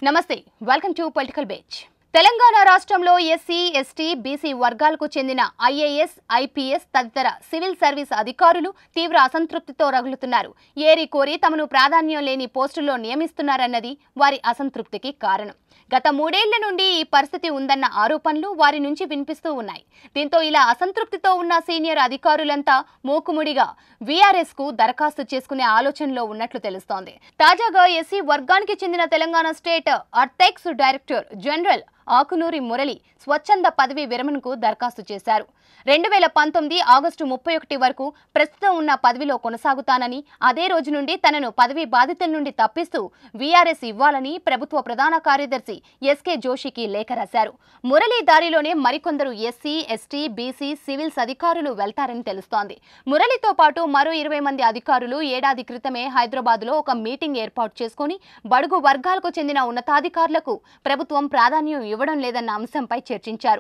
నమస్తే welcome to political బేచ్. తెలంగాణ రాష్ట్రంలో ఎస్సీ, ఎస్టీ, బీసీ వర్గాలకు చెందిన IAS, IPS తదితర సివిల్ సర్వీస్ అధికారులు తీవ్ర అసంతృప్తితో రగులుతున్నారు. ఏరి కోరి తమను ప్రాధాన్యం లేని పోస్టుల్లో నియమిస్తున్నారన్నది వారి అసంతృప్తికి కారణం. గత 3 ఏళ్ల నుండి ఈ పరిస్థితి ఉందన్న ఆరోపణలు వారి నుంచి వినిపిస్తూ ఉన్నాయి. దీంతో ఇలా అసంతృప్తితో ఉన్న సీనియర్ అధికారులంతా మూకుముడిగా VRS కు దరఖాస్తు చేసుకునే ఆలోచనలో ఉన్నట్లు తెలుస్తోంది. తాజాగా ఎస్సీ వర్గానికి చెందిన తెలంగాణ స్టేట్ అర్థెక్స్ డైరెక్టర్ జనరల్ ఆకునూరి మురళి స్వచ్ఛంద పదవి విరమణకు దరఖాస్తు చేశారు. 2019 ఆగస్టు 31 వరకు ప్రస్తుతం ఉన్న పదవిలో కొనసాగుతానని, అదే రోజు నుండి తనను పదవి బాధ్యతల నుండి తప్పిస్తూ VRS ఇవ్వాలని ప్రభుత్వ ప్రధాన కార్యదర్శి SK జోషికి లేఖ రాశారు. మురళి దారిలోనే మరికొందరు ఎస్సీ, ఎస్టీ, బీసీ సివిల్స్ అధికారులు వెళ్తారని తెలుస్తోంది. మురళితో పాటు మరో 20 మంది అధికారులు ఏడాది క్రితమే హైదరాబాద్లో ఒక మీటింగ్ ఏర్పాటు చేసుకుని బడుగు వర్గాలకు చెందిన ఉన్నతాధికారులకు ప్రభుత్వం ప్రాధాన్యం ఇవ్వడం లేదన్న అంశంపై చర్చించారు.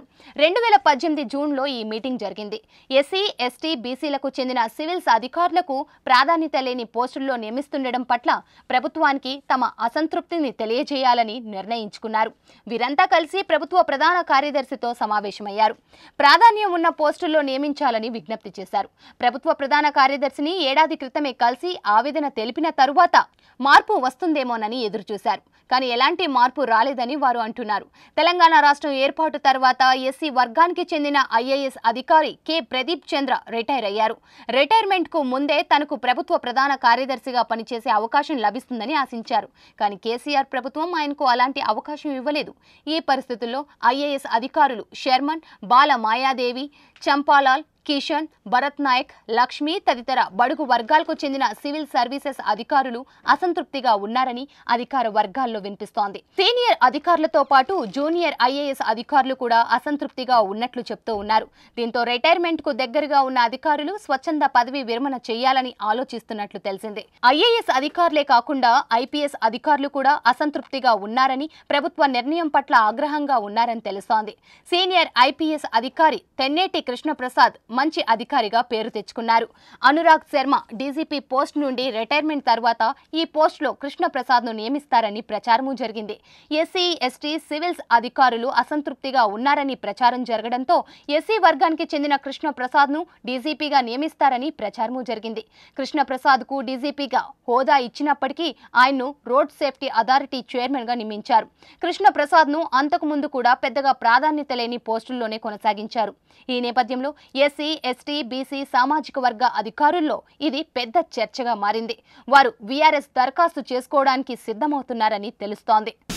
2018 జూన్లో ఈ మీటింగ్ జరిగింది. ఎస్సీ, ఎస్టీ, బీసీలకు చెందిన సివిల్స్ అధికారులకు ప్రాధాన్యత లేని పోస్టుల్లో నియమిస్తుండడం పట్ల ప్రభుత్వానికి తమ అసంతృప్తిని తెలియజేయాలని నిర్ణయించుకున్నారు. వీరంతా కలిసి ప్రభుత్వ ప్రధాన కార్యదర్శితో సమావేశమయ్యారు. ప్రాధాన్యం ఉన్న పోస్టుల్లో నియమించాలని విజ్ఞప్తి చేశారు. ప్రభుత్వ ప్రధాన కార్యదర్శిని ఏడాది క్రితమే కలిసి ఆవేదన తెలిపిన తరువాత మార్పు వస్తుందేమోనని ఎదురుచూశారు. కానీ ఎలాంటి మార్పు రాలేదని వారు అంటున్నారు. తెలంగాణ రాష్ట్రం ఏర్పాటు తర్వాత ఎస్సీ వర్గానికి చెందిన IAS అధికారి K ప్రదీప్ చంద్ర రిటైర్ అయ్యారు. రిటైర్మెంట్ కు ముందే తనకు ప్రభుత్వ ప్రధాన కార్యదర్శిగా పనిచేసే అవకాశం లభిస్తుందని ఆశించారు. కానీ KCR ప్రభుత్వం ఆయనకు అలాంటి అవకాశం ఇవ్వలేదు. ఈ పరిస్థితుల్లో IAS అధికారులు శర్మన్, బాల మాయాదేవి, చంపాలాల్, కిషన్, భరత్ నాయక్, లక్ష్మి తదితర బడుగు వర్గాలకు చెందిన సివిల్ సర్వీసెస్ అధికారులు అసంతృప్తిగా ఉన్నారని అధికార వర్గాల్లో వినిపిస్తోంది. సీనియర్ అధికారులతో పాటు జూనియర్ IAS అధికారులు కూడా అసంతృప్తిగా ఉన్నట్లు చెప్తూ ఉన్నారు. దీంతో రిటైర్మెంట్ కు దగ్గరగా ఉన్న అధికారులు స్వచ్ఛంద పదవి విరమణ చేయాలని ఆలోచిస్తున్నట్లు తెలిసింది. IAS అధికారులే కాకుండా IPS అధికారులు కూడా అసంతృప్తిగా ఉన్నారని, ప్రభుత్వ నిర్ణయం పట్ల ఆగ్రహంగా ఉన్నారని తెలుస్తోంది. సీనియర్ IPS అధికారి తెన్నేటి కృష్ణప్రసాద్ మంచి అధికారిగా పేరు తెచ్చుకున్నారు. అనురాగ్ శర్మ DGP పోస్ట్ నుండి రిటైర్మెంట్ తర్వాత ఈ పోస్టులో కృష్ణప్రసాద్ ను నియమిస్తారని ప్రచారము జరిగింది. ఎస్సీ, ఎస్టీ, సివిల్స్ అధికారులు అసంతృప్తిగా ఉన్నారని ప్రచారం జరగడంతో ఎస్సీ వర్గానికి చెందిన కృష్ణప్రసాద్ ను DGPగా నియమిస్తారని ప్రచారము జరిగింది. కృష్ణప్రసాద్ కు DGPగా హోదా ఇచ్చినప్పటికీ ఆయన్ను రోడ్ సేఫ్టీ అథారిటీ చైర్మన్ గా నియమించారు. కృష్ణప్రసాద్ ను అంతకు ముందు కూడా పెద్దగా ప్రాధాన్యత లేని పోస్టుల్లోనే కొనసాగించారు. ఈ నేపథ్యంలో ఎస్సీ, ఎస్టీ, బీసీ సామాజిక వర్గ అధికారుల్లో ఇది పెద్ద చర్చగా మారింది. వారు VRS దరఖాస్తు చేసుకోవడానికి సిద్ధమవుతున్నారని తెలుస్తోంది.